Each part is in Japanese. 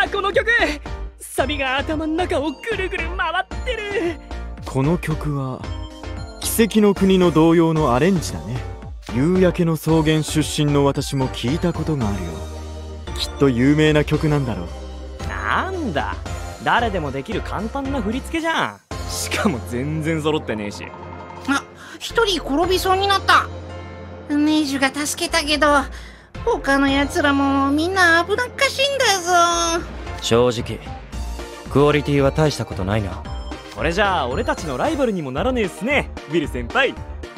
この曲。サビが頭の中をぐるぐる回ってる。 この曲は奇跡の国の童謡のアレンジだね。夕焼けの草原出身の私も聞いたことがあるよ。きっと有名な曲なんだろう。 なんだ、誰でもできる簡単な振り付けじゃん。しかも全然揃ってねえし。 あ、一人転びそうになった。ネイジュが助けたけど、他のやつらもみんな危なっかしいんだぞ。 正直クオリティは大したことないな。 これじゃあ俺たちのライバルにもならねえっすね、ビル先輩。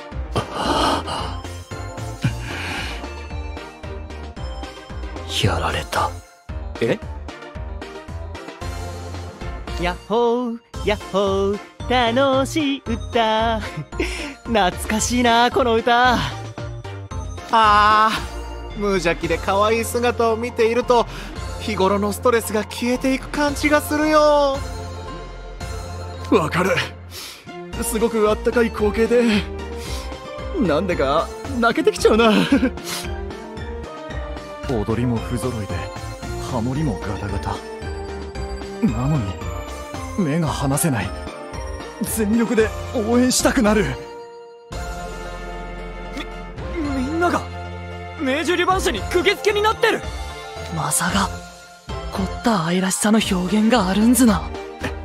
やられた。 え？ やっほーやっほー、楽しい歌。懐かしいなこの歌。 無邪気で可愛い姿を見ていると日頃のストレスが消えていく感じがするよ。 わかる。すごくあったかい光景でなんでか泣けてきちゃうな。踊りも不揃いでハモリもガタガタなのに目が離せない。全力で応援したくなる。 みんなが明治リバン社に釘付けになってる。 まさか凝った愛らしさの表現があるんずな。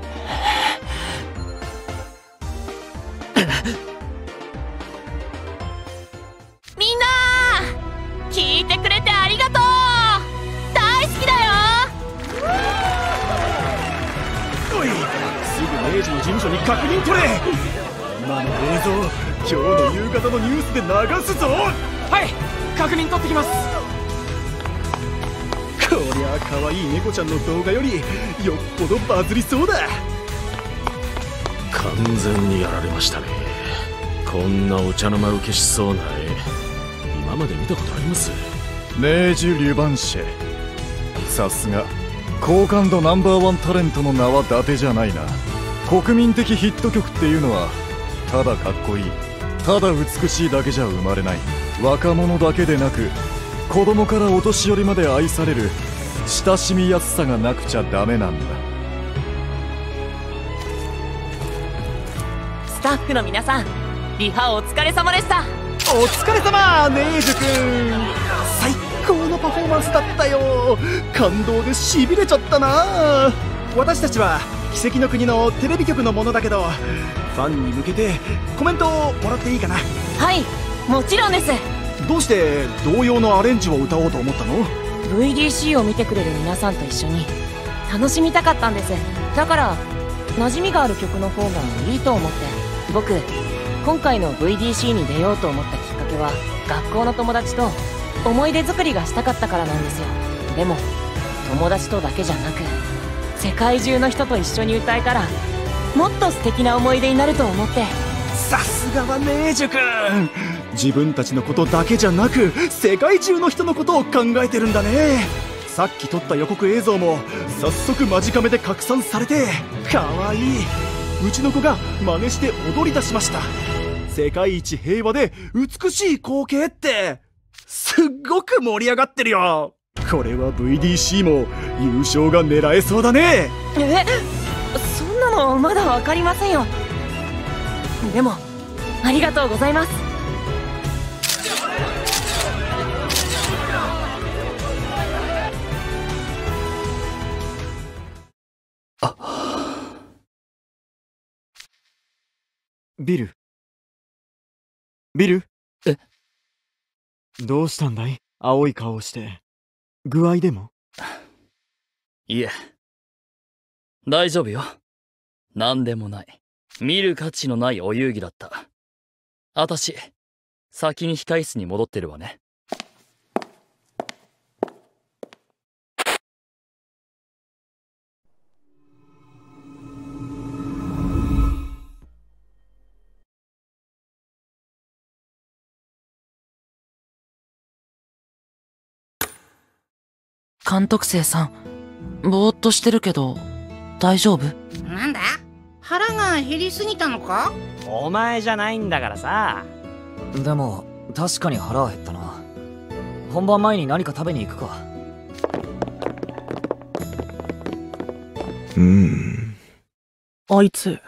みんな聞いてくれてありがとう。大好きだよ。 おい、すぐ明治の事務所に確認取れ。今の映像今日の夕方のニュースで流すぞ。 はい、確認取ってきます。 こりゃ可愛い猫ちゃんの動画よりよっぽどバズりそうだ。 完全にやられましたね。こんなお茶の間受けしそうな絵今まで見たことあります？ 明治リュバンシェ、さすが好感度Ｎｏ.1タレントの名は伊達じゃないな。国民的ヒット曲っていうのはただかっこいい、ただ美しいだけじゃ生まれない。若者だけでなく子供からお年寄りまで愛される親しみやすさがなくちゃダメなんだ。 スタッフの皆さん、リハお疲れ様でした。 お疲れ様、ネイジュ君。最高のパフォーマンスだったよ。感動でしびれちゃったな。私たちは奇跡の国のテレビ局のものだけど、ファンに向けてコメントをもらっていいかな。 はい、もちろんです。 どうして童謡のアレンジを歌おうと思ったの？ VDC を見てくれる皆さんと一緒に楽しみたかったんです。だから馴染みがある曲の方がいいと思って。僕今回の VDC に出ようと思ったきっかけは学校の友達と思い出作りがしたかったからなんですよ。でも友達とだけじゃなく世界中の人と一緒に歌えたらもっと素敵な思い出になると思って。 さすがはネイジュ君。自分たちのことだけじゃなく世界中の人のことを考えてるんだね。さっき撮った予告映像も早速間近めで拡散されて、かわいい。うちの子が真似して踊り出しました。世界一平和で美しい光景ってすっごく盛り上がってるよ。これは VDC も優勝が狙えそうだね。 そんなのまだわかりませんよ。でもありがとうございます。 ビル、ビル？どうしたんだい？青い顔をして。具合でも？ いえ、大丈夫よ。なんでもない。見る価値のないお遊戯だった。あたし先に控室に戻ってるわね。 監督生さん、ぼーっとしてるけど大丈夫？ なんだ、腹が減りすぎたのか？ お前じゃないんだからさ。 でも確かに腹は減ったな。本番前に何か食べに行くか。 あいつ。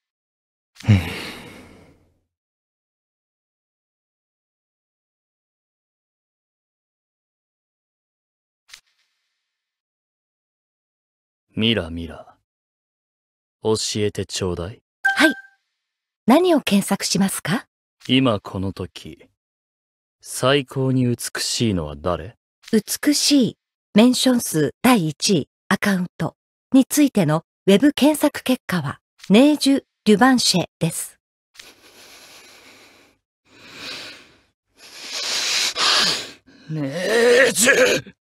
ミラ、教えてちょうだい。 はい。何を検索しますか？ 今この時、最高に美しいのは誰？ 美しい、メンション数第1位、アカウントについてのウェブ検索結果は、ネージュ・デュバンシェです。 ネージュ